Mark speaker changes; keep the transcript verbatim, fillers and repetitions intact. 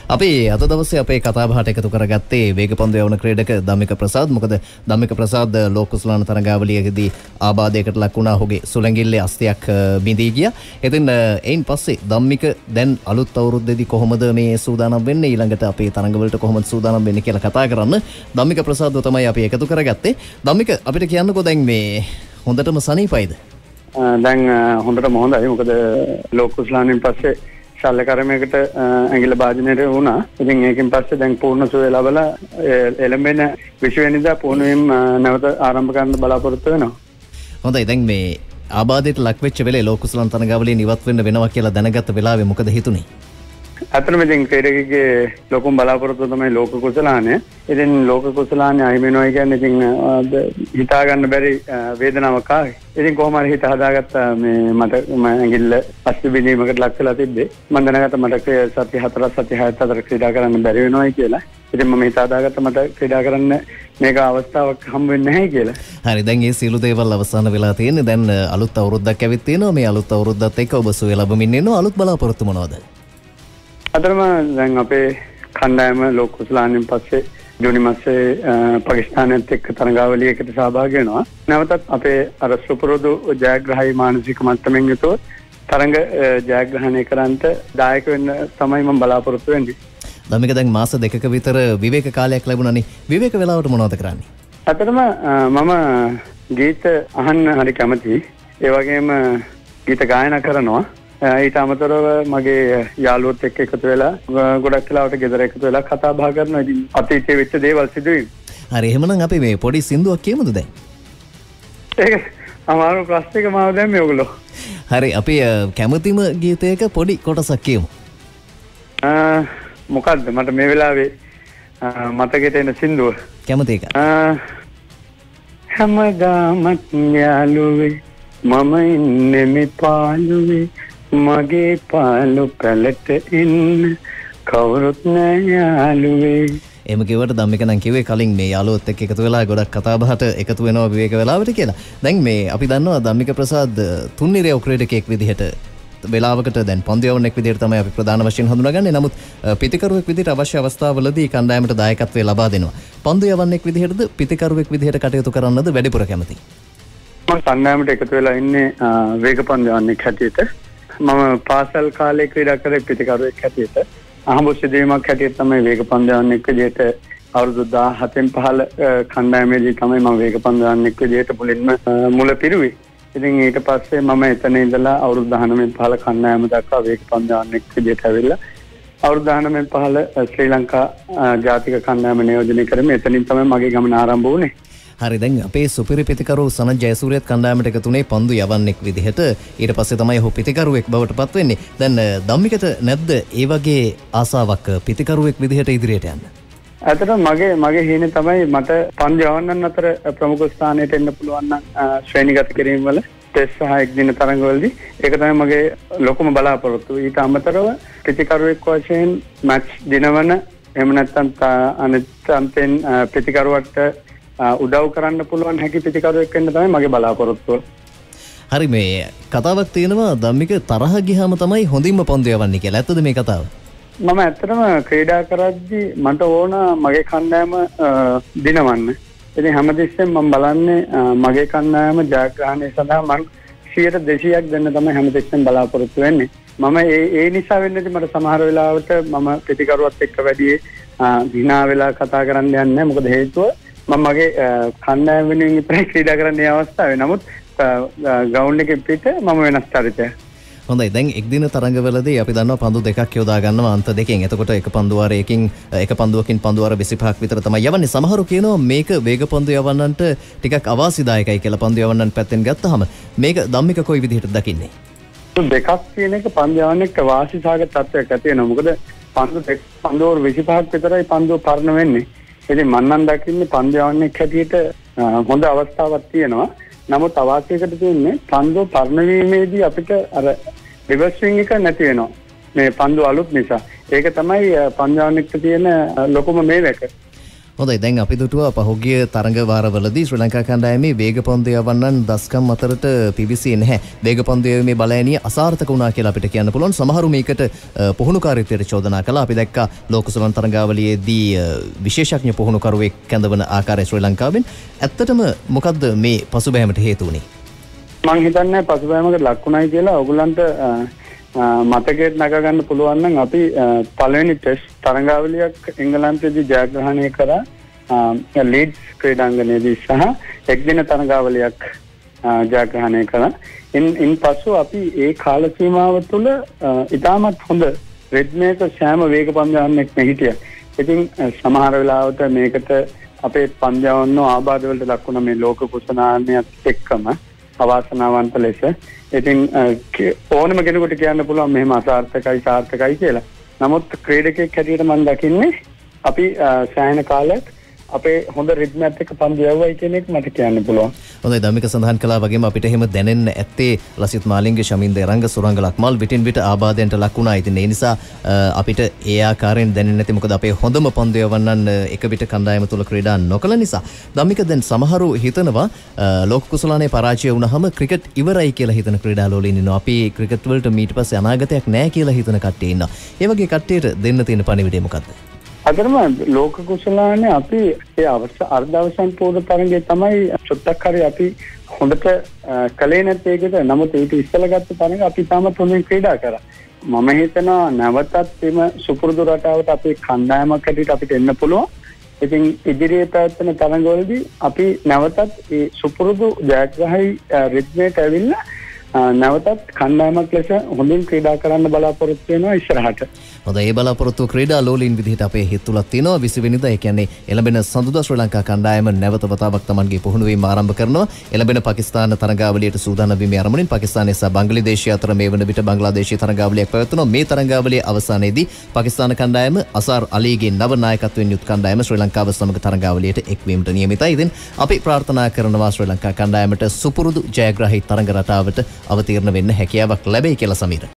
Speaker 1: අපි අද දවසේ අපේ කතා බහට එකතු කරගත්තේ වේගපන්දු යවන ක්‍රීඩක ධම්මික ප්‍රසාද්. මොකද ධම්මික ප්‍රසාද් ලෝක කුසලාන තරගාවලියේදී ආබාධයකට ලක් වුණා. ඔහුගේ සුළඟිල්ලේ අස්තියක් බිඳී ගියා. ඉතින් එයින් පස්සේ ධම්මික දැන් අලුත් අවුරුද්දේදී කොහොමද මේ සූදානම් වෙන්නේ, ඊළඟට අපේ තරඟවලට කොහොමද සූදානම් වෙන්නේ කියලා කතා කරන්න ධම්මික ප්‍රසාද්ව තමයි අපි එකතු කරගත්තේ. ධම්මික, අපිට කියන්නකෝ දැන් මේ හොඳටම සනීපයිද?
Speaker 2: දැන් හොඳටම හොඳයි. මොකද ලෝක කුසලානෙන් පස්සේ ශල්‍ය කර්මයකට ඇඟිල්ල භාජනයට වුණා. ඉතින් ඒකෙන් පස්සේ දැන් පූර්ණ සුවය ලැබලා එළඹෙන විශ් වෙනිදා පූර්ණයෙන්ම නැවත ආරම්භ කරන්න බලාපොරොත්තු වෙනවා.
Speaker 1: හොඳයි. දැන් මේ ආබාධයට ලක් වෙච්ච වෙලේ ලෝක කුසලාන තරගාවලියෙන් ඉවත් වෙන්න වෙනවා කියලා දැනගත්ත වෙලාවේ මොකද හිතුනේ?
Speaker 2: අතරම ඉතින් ක්‍රීඩකගේ ලොකුම බලාපොරොත්තුව තමයි ලෝක කුසලානය. ඉතින් ලෝක කුසලානය අහිමි වෙනවා කියන්නේ ඉතින් හිතා ගන්න බැරි වේදනාවක් ආවේ. ඉතින් කොහොම හරි හිත හදාගත්ත මේ මට ඇඟිල්ල අස්ති බිඳීමකට ලක් වෙලා තිබ්බේ. මම දැනගත්ත මට සති හතරක් සති හයත් අතර ක්‍රීඩා කරන්න බැරි වෙනවායි කියලා. ඉතින් මම හිත හදාගත්ත මට ක්‍රීඩා කරන්න මේක අවස්ථාවක් හම් වෙන්නේ නැහැ කියලා.
Speaker 1: හරි, දැන් මේ සියලු දේවල් අවසන් වෙලා තියෙන්නේ. දැන් අලුත් අවුරුද්දක් ඇවිත් තියෙනවා. මේ අලුත් අවුරුද්දත් එක්ක ඔබ සුවය ලැබමින් ඉන්නවා. අලුත් බලාපොරොත්තු මොනවද?
Speaker 2: අතරම දැන් අපේ කණ්ඩායම ලෝක කුසලානෙන් පස්සේ ජූනි මාසේ පාකිස්තානයත් එක්ක තරගාවලියකට සහභාගී වෙනවා. නැවතත් අපේ අර සුපුරුදු ජයග්‍රහී මානසික මට්ටමින් යුතුව තරඟ ජයග්‍රහණය කරන්නට දායක වෙන්න තමයි මම බලාපොරොත්තු වෙන්නේ.
Speaker 1: ධම්මික, දැන් මාස දෙකක විතර විවේක කාලයක් ලැබුණානේ. විවේක වෙලාවට මොනවද කරන්නේ?
Speaker 2: අතරම මම ගීත අහන්න හරි කැමතියි. ඒ වගේම ගීත ගායනා කරනවා. ඊට අමතරව මගේ යාළුවොත් එක්ක එකතු වෙලා ගොඩක් වෙලාවට ගෙදර එකතු වෙලා කතා බහ කරනවා. ඉතින් අතීතයේ වෙච්ච දේවල් සිදුවීම්.
Speaker 1: හරි, එහෙමනම් අපි මේ පොඩි සින්දුවක් කියමුද දැන්?
Speaker 2: ඒක අමාරු ප්‍රශ්නයක මාව දැම්මේ ඔයගොල්ලෝ.
Speaker 1: හරි, අපි කැමතිම ගීතයක පොඩි කොටසක් කියමු.
Speaker 2: ආ මොකද්ද මට මේ වෙලාවේ මතකෙට එන සින්දුව?
Speaker 1: කැමති එක.
Speaker 2: ආ හැමදාමත් යාළුවේ මම ඉන්නේ මේ පාළුවේ, මගේ පාළු පැලට ඉන්න කවුරුත් නෑ යාළුවේ.
Speaker 1: එහෙම කිව්වට ධම්මික නම් කිව්වේ කලින් මේ යාළුවොත් එක්ක එකතු වෙලා ගොඩක් කතා බහට එකතු වෙනවා විවේක වෙලාවට කියලා. දැන් මේ අපි දන්නවා ධම්මික ප්‍රසාද් තුන්නිරයව ක්‍රීඩකයෙක් විදිහට වෙලාවකට දැන් පන්දු යවන්නෙක් විදිහට තමයි අපි ප්‍රධාන වශයෙන් හඳුනාගන්නේ. නමුත් පිතිකරුවෙක් විදිහට අවශ්‍ය අවස්ථාවලදී කණ්ඩායමට දායකත්වය ලබා දෙනවා. පන්දු යවන්නෙක් විදිහටද පිතිකරුවෙක් විදිහට කටයුතු කරන්නද වැඩිපුර කැමති?
Speaker 2: මම කණ්ඩායමට එකතු වෙලා ඉන්නේ වේගපන්දු යවන්නෙක් හැටියට. මම පාසල් කාලේ ක්‍රීඩා කරේ පිතිකරුවෙක් හැටියට. අහඹු සිදුවීමක් හැටියට තමයි වේගපන්දු යවන්නෙක් විදිහට අවුරුදු දහසෙන් පහළ කණ්ඩායමේදී තමයි මම වේගපන්දු යවන්නෙක් විදිහට මුලින්ම මුල පිරුවේ. ඉතින් ඊට පස්සේ මම එතන ඉඳලා අවුරුදු දහනවයෙන් පහළ කණ්ඩායම දක්වා වේගපන්දු යවන්නෙක් විදිහට ඇවිල්ලා අවුරුදු දහනවයෙන් පහළ ශ්‍රී ලංකා ජාතික කණ්ඩායම නියෝජනය කරමින් එතනින් තමයි මගේ ගමන ආරම්භ වුණේ.
Speaker 1: හරි, දැන් අපේ සුපිරි පිතිකරු සනත් ජයසූරියත් කණ්ඩායමට එකතුනේ පන්දු යවන්නෙක් විදිහට. ඊට පස්සේ තමයි ඔහු පිතිකරුවෙක් බවට පත් වෙන්නේ. දැන් ධම්මිකට නැද්ද ඒ වගේ ආසාවක් පිතිකරුවෙක් විදිහට ඉදිරියට යන්න?
Speaker 2: ඇත්තටම මගේ මගේ හීනේ තමයි මට පන්දු යවන්නන් අතර ප්‍රමුඛ ස්ථානයට එන්න පුළුවන් නම් ශ්‍රේණිගත කිරීම වල ටෙස්ට් සහ එක් දින තරඟවලදී ඒක තමයි මගේ ලොකුම බලාපොරොත්තුව. ඊට අමතරව පිතිකරුවෙක් වශයෙන් මැච් දිනවන එහෙම නැත්නම් අනිත් අන්තෙන් පිතිකරුවට උදව් කරන්න පුළුවන් හැකි පිතිකරුවෙක් වෙන්න තමයි මගේ බලාපොරොත්තුව.
Speaker 1: හරි, මේ කතාවක් තියෙනවා ධම්මික තරහ ගියාම තමයි හොඳින්ම පන්දු යවන්නේ කියලා. ඇත්තද මේ කතාව?
Speaker 2: මම ඇත්තටම ක්‍රීඩා කරද්දී මට ඕන මගේ කණ්ඩායම දිනවන්න. ඉතින් හැමතිස්සෙම මම බලන්නේ මගේ කණ්ඩායම ජයග්‍රහණය සඳහා මම සියයට දෙසීයක් දෙන්න තමයි හැමතිස්සෙම බලාපොරොත්තු වෙන්නේ. මම ඒ ඒ නිසා වෙන්නේ මට සමහර වෙලාවට මම පිටිකරුවත් එක්ක වැඩි දිනා වෙලා කතා කරන්න යන්නේ නැහැ. මොකද හේතුව මම මගේ කණ්ඩායම වෙනුවෙන් විතරයි ක්‍රීඩා කරන්නේ අවස්ථාවේ. නමුත් ග්‍රවුන්ඩ් එකේ පිට මම වෙනස් චරිතයක්.
Speaker 1: හොඳයි, දැන් එක් දින තරඟවලදී අපි දන්නවා පන්දු දෙකක් යොදා ගන්නවා අන්ත දෙකෙන්. එතකොට එක පන්දුවාරයකින් එක පන්දුවකින් පන්දුවාර විසිපහක් විතර තමයි යවන්නේ. සමහරු කියනවා මේක වේග පන්දු යවන්නන්ට ටිකක් අවාසිදායකයි කියලා. පන්දු යවන්නන් පැත්තෙන් ගත්තාම මේක ධම්මික කොයි විදිහට දකින්නේ?
Speaker 2: දෙකක් කියන එක පන්දු යවන්නේක වාසිසහගත තත්ත්වයක් ඇති වෙනවා. මොකද පන්දු දෙක පන්දුවර විසිපහක් විතරයි පන්දුව පරණ වෙන්නේ. ඉතින් මම නම් දකින්නේ පන්දු යවන්නේක හැටියට හොඳ අවස්ථාවක් තියෙනවා. නමුත් අවාසියකට තියෙන්නේ පන්දු පරණ වීමේදී අපිට අර රිවර්ස් ස්විං එක නැති වෙනවා. මේ පන්දු අලුත් නිසා. ඒක තමයි පන්දු යවන්නෙක්ට තියෙන ලොකුම මේක.
Speaker 1: හොඳයි දැන් අපි දුටුවා පහුගිය තරඟ වාරවලදී ශ්‍රී ලංකා කණ්ඩායමේ වේග පන්දු යවන්නන් දස්කම් අතරට පිවිසියේ නැහැ. වේග පන්දු යැවීමේ බලෑනිය අසාර්ථක වුණා කියලා අපිට කියන්න පුළුවන්. සමහරු මේකට පුහුණුකාරීත්වයට චෝදනා කළා. අපි දැක්කා ලෝකසුලන් තරඟාවලියේදී විශේෂඥ පුහුණුකරුවෙක් කැඳවන ආකාරය ශ්‍රී ලංකාවෙන්. ඇත්තටම මොකද්ද මේ පසුබෑමට හේතු වුනේ?
Speaker 2: මම හිතන්නේ පසුබෑමකට ලක්ුණයි කියලා ඔයගොල්ලන්ට මතකයට නගා ගන්න පුළුවන් නම් අපි පළවෙනි ටෙස්ට් තරඟාවලියක් එංගලන්තයේදී ජයග්‍රහණය කරා ලීඩ්ස් ක්‍රීඩාංගණයේදී සහ එක්දින තරඟාවලියක් ජයග්‍රහණය කළා. ඉන් ඉන්පසු අපි ඒ කාල සීමාව තුළ ඉතාමත් හොඳ රෙඩ්මේක සෑම වේග පන්දයන්නෙක් හිටියා. ඉතින් සමහර වෙලාවට මේකට අපේ පන්දයන්වෝ ආබාධ වලට ලක් වුණ මේ ලෝක කුසනාන්‍යත් එක්කම අවාසනාවන්ත ලෙස ඉතින් ඕනම කෙනෙකුට කියන්න පුළුවන් මෙහෙම අසාර්ථකයි සාර්ථකයි කියලා. නමුත් ක්‍රීඩකයෙක් හැටියට මම දකින්නේ අපි සෑහෙන කාලයක් අපේ හොඳ රිද්මයක් එක්ක පන්දු යවුවයි කියන එක මට කියන්න පුළුවන්.
Speaker 1: හොඳයි ධම්මික සඳහන් කළා වගේම අපිට එහෙම දැනෙන්න ඇත්තේ ලසිත් මාලිංග, ශමින්ද එරංග, සුරංග ලක්මල් විටින් විට ආබාධයන්ට ලක් වුණා. ඉතින් ඒ නිසා අපිට ඒ ආකාරයෙන් දැනෙන්නේ නැති මොකද අපේ හොඳම පන්දු යවන්නන් එක විට කණ්ඩායම තුල ක්‍රීඩා නොකළ නිසා. ධම්මික දැන් සමහරු හිතනවා ලෝක කුසලානේ පරාජය වුණාම ක්‍රිකට් ඉවරයි කියලා හිතන ක්‍රීඩාලෝලීන් ඉන්නවා. අපි ක්‍රිකට් වලට මීට පස්සේ අනාගතයක් නැහැ කියලා හිතන කට්ටිය ඉන්නවා. ඒ වගේ කට්ටියට දෙන්න තියෙන පණිවිඩය මොකද්ද?
Speaker 2: අදටම ලෝක කුසලානේ අපි ඒ අවශ්‍ය අර්ධ අවසන් පූර්ව තරඟයේ තමයි චුට්ටක් හරි අපි හොඳට කලේ නැත්තේ ඒකට. නමුත් ඒක ඉස්සලා ගත්ත තරඟ අපි තාමත් හොඳින් ක්‍රීඩා කරා. මම හිතනවා නැවතත් එම සුපුරුදු රටාවට අපේ කණ්ඩායමක් හැටියට අපිට එන්න පුළුවන්. ඉතින් ඉදිරියේ පැවැත්වෙන තරඟවලදී අපි නැවතත් ඒ සුපුරුදු ජයග්‍රහී රිද්මයට ඇවිල්ලා නැවතත් කණ්ඩායමක් ලෙස හොඳින් ක්‍රීඩා කරන්න බලාපොරොත්තු වෙනවා ඉස්සරහට.
Speaker 1: හොඳයි ඒ බලාපොරොත්තු ක්‍රීඩා ලෝලීන් විදිහට අපේ හිත තුලක් තියෙනවා. විසි වෙනිදා ඒ කියන්නේ එළඹෙන සඳුදා ශ්‍රී ලංකා කණ්ඩායම නැවත වතාවක් Tamanගේ පුහුණුවීම ආරම්භ කරනවා. එළඹෙන පාකිස්තාන තරඟාවලියට සූදානම් වීමේ අරමුණින් පාකිස්තානය සහ බංග්ලාදේශය අතර මේ වන විට බංග්ලාදේශීය තරඟාවලියක් පැවැත්වෙනවා. මේ තරඟාවලියේ අවසානයේදී පාකිස්තාන කණ්ඩායම අසාර් අලීගේ නව නායකත්වයෙන් යුත් කණ්ඩායම ශ්‍රී ලංකාව සමග තරඟාවලියට එක්වීමට නියමිතයි. ඉතින් අපි ප්‍රාර්ථනා කරනවා ශ්‍රී ලංකා කණ්ඩායමට සුපුරුදු ජයග්‍රාහී තරඟ රටාවට අවතීර්ණ වෙන්න හැකියාවක් ලැබෙයි කියලා සමීර.